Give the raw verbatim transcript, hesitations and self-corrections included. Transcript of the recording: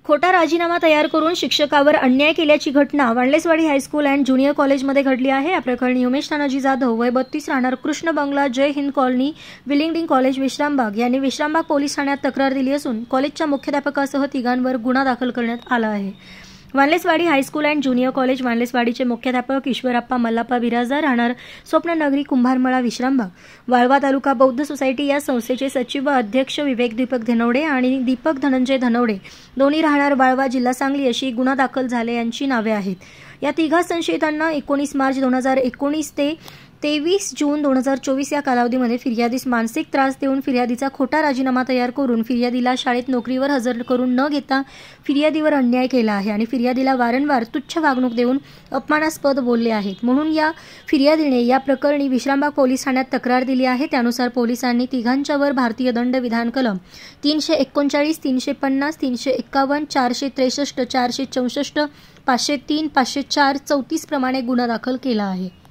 खोटा राजीनामा तयार करून शिक्षकावर अन्याय केल्याची घटना वांडलेसवाडी हायस्कूल अँड ज्युनियर कॉलेजमध्ये घडली आहे। या प्रकरणी उमेश तानाजी जाधव वय बत्तीस राहणार कृष्ण बंगला Jai Hind colony Willingdon college Vishrambag यांनी विश्रामबाग पोलीस ठाण्यात तक्रार दिली असून कॉलेजच्या मुख्याध्यापकासह तिघांवर गुन्हा दाखल करण्यात आला आहे। Wandleswadi high school and junior college वांडलेसवाडीचे मुख्याध्यापक ईश्वरप्पा मल्लाप्पा बिराजदार राहणार स्वप्ननगरी कुंभारमळा विश्रामबाग वाळवा तालुका बौद्ध सोसायटी या संस्थेचे सचिव व अध्यक्ष विवेक दीपक धनवडे आणि दीपक धनंजय धनवडे दोन्ही राहणार वाळवा जिल्हा सांगली अशी गुन्हा दाखल झाले यांची नावे आहेत। या तिघा संशयितांना एकोणीस मार्च दोन हजार एकोणीस ते तेवीस जून दोन हजार चोवीस या कालावधीमध्ये फिर्यादीस मानसिक त्रास देऊन फिर्यादीचा खोटा राजीनामा तयार करून फिर्यादीला शाळेत नोकरीवर हजर करून न घेता फिर्यादीवर अन्याय केला आहे आणि फिर्यादीला वारंवार तुच्छ वागणूक देऊन अपमानास्पद बोलले आहेत। म्हणून या फिर्यादीने या प्रकरणी विश्रामबाग पोलीस ठाण्यात तक्रार दिली आहे। त्यानुसार पोलिसांनी तिघांच्यावर भारतीय दंड विधान कलम तीनशे एकोणचाळीस तीनशे पन्नास तीनशे एक्कावन्न चारशे त्रेसष्ट चारशे चौसष्ट पाचशे तीन पाचशे चार चौतीस प्रमाणे गुन्हा दाखल केला आहे।